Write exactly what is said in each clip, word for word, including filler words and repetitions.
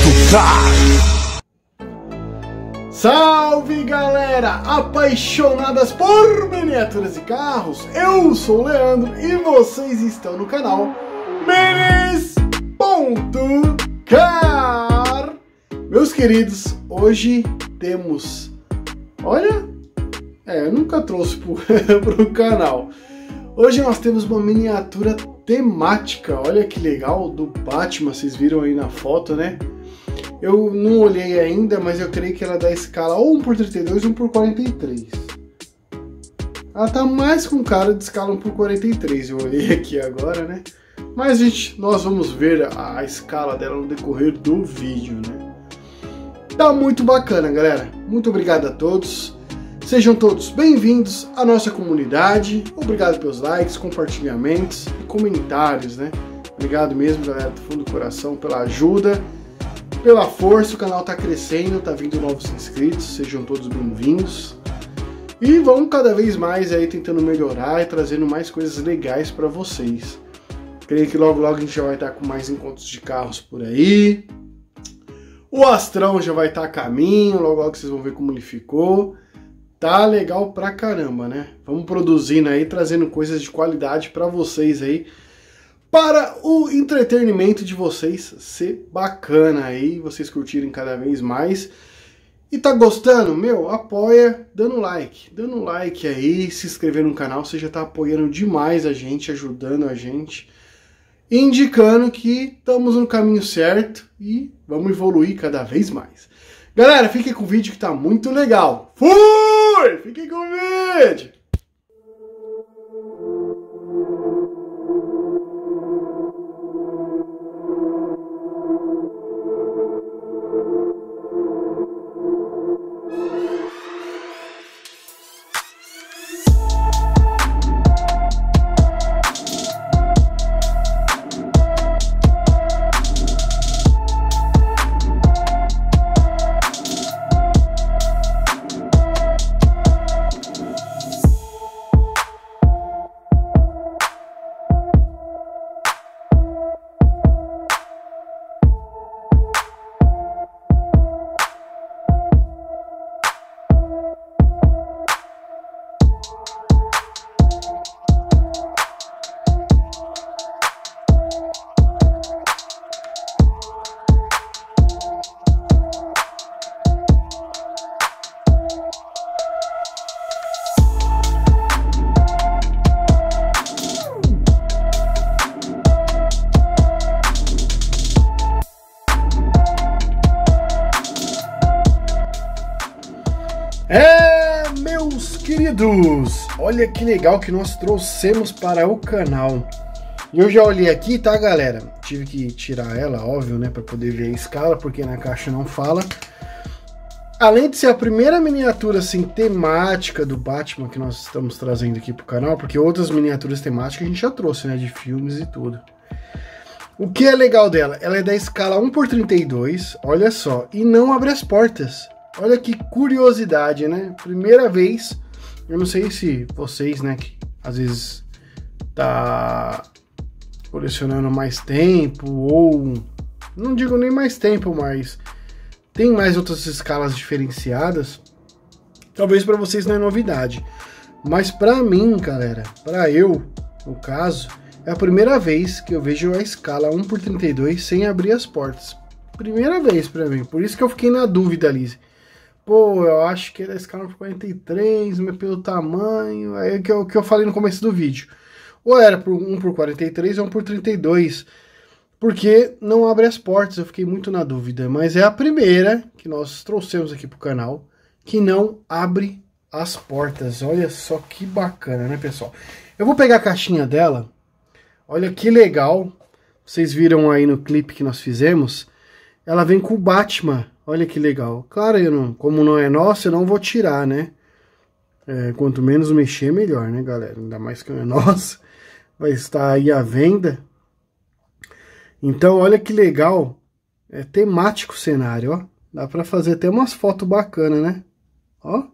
Car. Salve galera, apaixonadas por miniaturas e carros, eu sou o Leandro e vocês estão no canal Minis.car. Meus queridos, hoje temos, olha, é, eu nunca trouxe para o canal, hoje nós temos uma miniatura temática, olha que legal, do Batman, vocês viram aí na foto, né? Eu não olhei ainda, mas eu creio que ela dá escala ou um por trinta e dois ou um por quarenta e três. Ela tá mais com cara de escala um por quarenta e três, eu olhei aqui agora, né? Mas, gente, nós vamos ver a, a escala dela no decorrer do vídeo, né? Tá muito bacana, galera. Muito obrigado a todos. Sejam todos bem-vindos à nossa comunidade. Obrigado pelos likes, compartilhamentos e comentários, né? Obrigado mesmo, galera, do fundo do coração, pela ajuda, pela força. O canal tá crescendo, tá vindo novos inscritos. Sejam todos bem-vindos. E vamos cada vez mais aí tentando melhorar e trazendo mais coisas legais para vocês. Creio que logo logo a gente já vai estar com mais encontros de carros por aí. O Astrão já vai estar a caminho, logo logo vocês vão ver como ele ficou. Tá legal pra caramba, né? Vamos produzindo aí, trazendo coisas de qualidade para vocês aí, para o entretenimento de vocês ser bacana aí, vocês curtirem cada vez mais. E tá gostando? Meu, apoia dando like, dando like aí, se inscrever no canal, você já tá apoiando demais a gente, ajudando a gente, indicando que estamos no caminho certo e vamos evoluir cada vez mais. Galera, fiquem com o vídeo que tá muito legal. Fui! Fiquem com o vídeo! É, meus queridos, olha que legal que nós trouxemos para o canal. E eu já olhei aqui, tá, galera? Tive que tirar ela, óbvio, né, para poder ver a escala, porque na caixa não fala. Além de ser a primeira miniatura, assim, temática do Batman que nós estamos trazendo aqui pro canal, porque outras miniaturas temáticas a gente já trouxe, né, de filmes e tudo. O que é legal dela? Ela é da escala um por trinta e dois, olha só, e não abre as portas. Olha que curiosidade, né? Primeira vez, eu não sei se vocês, né, que às vezes tá colecionando mais tempo, ou não digo nem mais tempo, mas tem mais outras escalas diferenciadas, talvez para vocês não é novidade, mas para mim, galera, para eu, no caso, é a primeira vez que eu vejo a escala um por trinta e dois sem abrir as portas. Primeira vez para mim, por isso que eu fiquei na dúvida ali. Pô, eu acho que é da escala um por quarenta e três, mas pelo tamanho, é o que eu, que eu falei no começo do vídeo. Ou era por um por quarenta e três ou um por trinta e dois, porque não abre as portas, eu fiquei muito na dúvida. Mas é a primeira que nós trouxemos aqui pro canal, que não abre as portas. Olha só que bacana, né, pessoal? Eu vou pegar a caixinha dela, olha que legal, vocês viram aí no clipe que nós fizemos, ela vem com o Batman. Olha que legal. Claro, eu não, como não é nosso, eu não vou tirar, né? É, quanto menos mexer, melhor, né, galera? Ainda mais que não é nosso. Vai estar aí à venda. Então, olha que legal. É temático o cenário, ó. Dá pra fazer até umas fotos bacanas, né? Ó.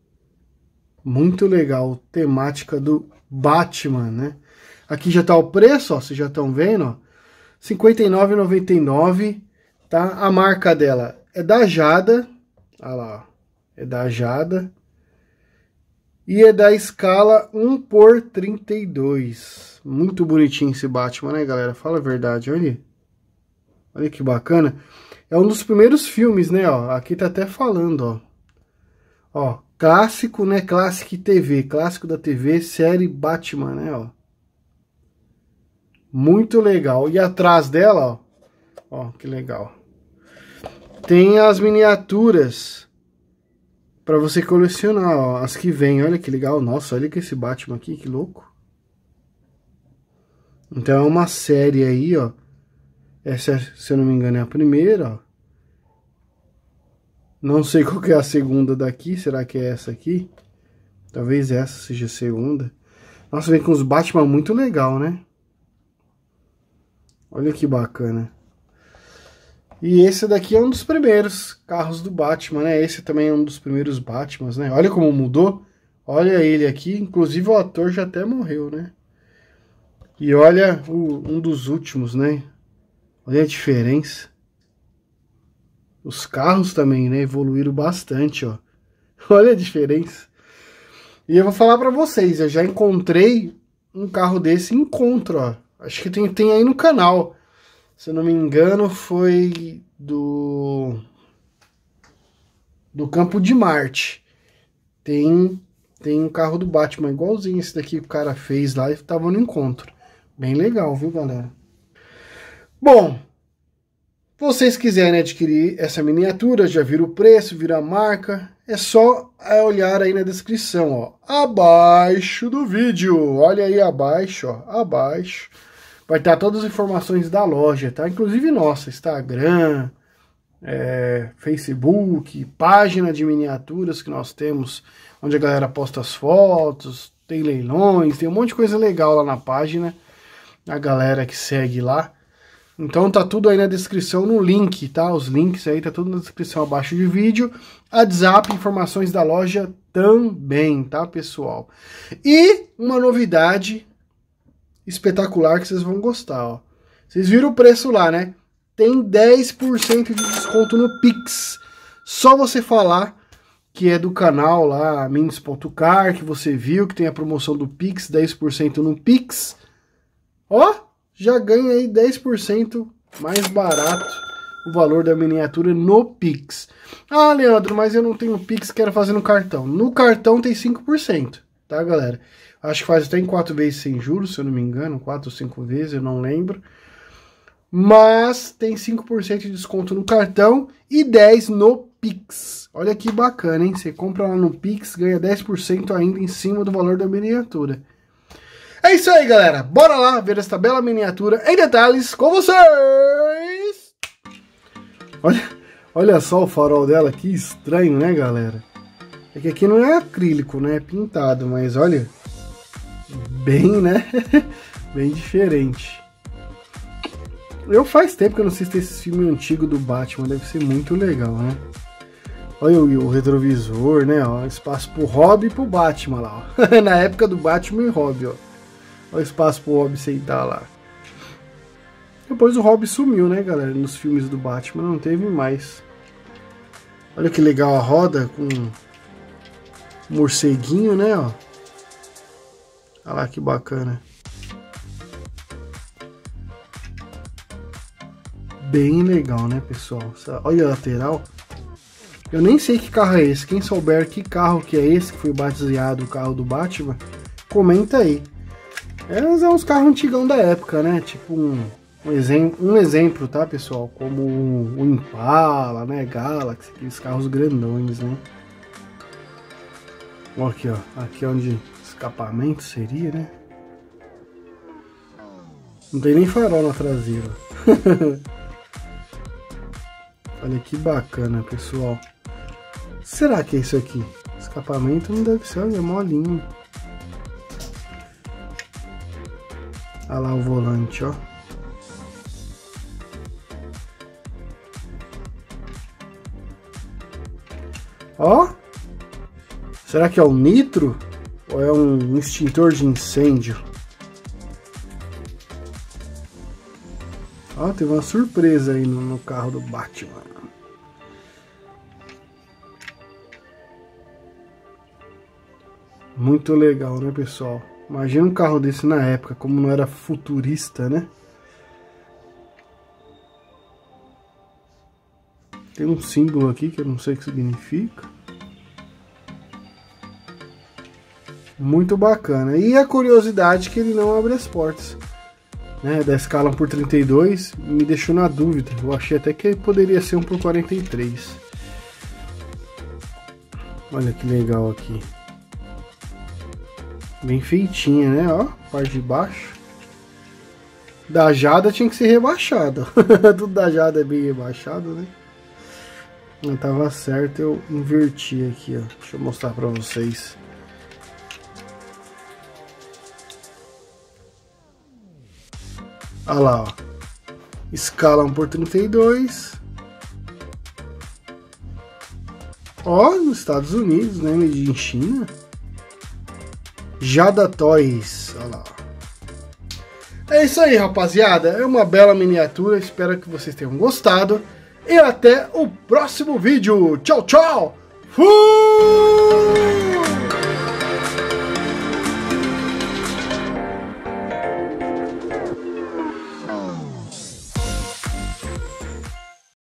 Muito legal. Temática do Batman, né? Aqui já tá o preço, ó. Vocês já estão vendo, ó. cinquenta e nove reais e noventa e nove centavos. tá? A marca dela é da Jada, olha lá, é da Jada. E é da escala um por trinta e dois. Muito bonitinho esse Batman, né, galera? Fala a verdade, olha. Olha que bacana. É um dos primeiros filmes, né, ó. Aqui tá até falando, ó. Ó, clássico, né, Classic T V. Clássico da T V, série Batman, né, ó. Muito legal. E atrás dela, ó. Ó, que legal. Tem as miniaturas pra você colecionar, ó, as que vem. Olha que legal. Nossa, olha que esse Batman aqui, que louco. Então é uma série aí, ó. Essa, se eu não me engano, é a primeira, ó. Não sei qual que é a segunda daqui. Será que é essa aqui? Talvez essa seja a segunda. Nossa, vem com os Batman muito legal, né? Olha que bacana. E esse daqui é um dos primeiros carros do Batman, né? Esse também é um dos primeiros Batmans, né? Olha como mudou. Olha ele aqui. Inclusive o ator já até morreu, né? E olha o, um dos últimos, né? Olha a diferença. Os carros também, né? Evoluíram bastante, ó. Olha a diferença. E eu vou falar pra vocês. Eu já encontrei um carro desse. Encontro, ó. Acho que tem, tem aí no canal. Se eu não me engano, foi do do Campo de Marte. Tem tem um carro do Batman igualzinho esse daqui que o cara fez lá e tava no encontro. Bem legal, viu, galera? Bom, se vocês quiserem adquirir essa miniatura, já viram o preço, viram a marca, é só olhar aí na descrição, ó, abaixo do vídeo. Olha aí abaixo, ó, abaixo. Vai estar todas as informações da loja, tá? Inclusive nossa, Instagram, é, Facebook, página de miniaturas que nós temos, onde a galera posta as fotos, tem leilões, tem um monte de coisa legal lá na página, a galera que segue lá. Então tá tudo aí na descrição, no link, tá? Os links aí, tá tudo na descrição abaixo do vídeo. WhatsApp, informações da loja também, tá, pessoal? E uma novidade espetacular que vocês vão gostar, ó. Vocês viram o preço lá, né? Tem dez por cento de desconto no Pix. Só você falar que é do canal lá, minis ponto car, que você viu, que tem a promoção do Pix, dez por cento no Pix. Ó, já ganha aí dez por cento mais barato o valor da miniatura no Pix. Ah, Leandro, mas eu não tenho Pix, quero fazer no cartão. No cartão tem cinco por cento, tá, galera? Acho que faz até em quatro vezes sem juros, se eu não me engano. quatro ou cinco vezes, eu não lembro. Mas tem cinco por cento de desconto no cartão e dez por cento no Pix. Olha que bacana, hein? Você compra lá no Pix, ganha dez por cento ainda em cima do valor da miniatura. É isso aí, galera. Bora lá ver esta bela miniatura em detalhes com vocês. Olha, olha só o farol dela, que estranho, né, galera? É que aqui não é acrílico, né? É pintado, mas olha... Bem, né? Bem diferente. Eu faz tempo que eu não assisto esse filme antigo do Batman. Deve ser muito legal, né? Olha o, o retrovisor, né? Ó, espaço pro Robin e pro Batman lá, ó. Na época do Batman e Robin, ó. Olha o espaço pro Robin sentar lá. Depois o Robin sumiu, né, galera? Nos filmes do Batman não teve mais. Olha que legal a roda com um morceguinho, né, ó. Olha lá que bacana. Bem legal, né, pessoal? Olha a lateral. Eu nem sei que carro é esse. Quem souber que carro que é esse, que foi batizado o carro do Batman, comenta aí. É, é uns carros antigão da época, né? Tipo um, um, exemplo, um exemplo, tá, pessoal? Como o um Impala, né? Galaxy, aqueles carros grandões, né? Olha aqui, ó. Aqui é onde... escapamento seria, né? Não tem nem farol na traseira. Olha que bacana, pessoal. Será que é isso aqui? Escapamento não deve ser, olha, é molinho. Olha lá o volante, ó. Ó. Será que é o nitro? Ou é um extintor de incêndio? Ó, teve uma surpresa aí no, no carro do Batman. Muito legal, né, pessoal? Imagina um carro desse na época, como não era futurista, né? Tem um símbolo aqui que eu não sei o que significa. Muito bacana. E a curiosidade que ele não abre as portas, né, da escala por trinta e dois, me deixou na dúvida. Eu achei até que poderia ser um por quarenta e três. Olha que legal aqui. Bem feitinha, né? Ó, parte de baixo. Da Jada tinha que ser rebaixada. Tudo da Jada é bem rebaixado, né? Não tava certo, eu inverti aqui, ó. Deixa eu mostrar pra vocês. Olha lá, ó. Escala um por trinta e dois. Ó, nos Estados Unidos, né? Made in China. Jada Toys. Olha lá. É isso aí, rapaziada. É uma bela miniatura. Espero que vocês tenham gostado. E até o próximo vídeo. Tchau, tchau. Fui!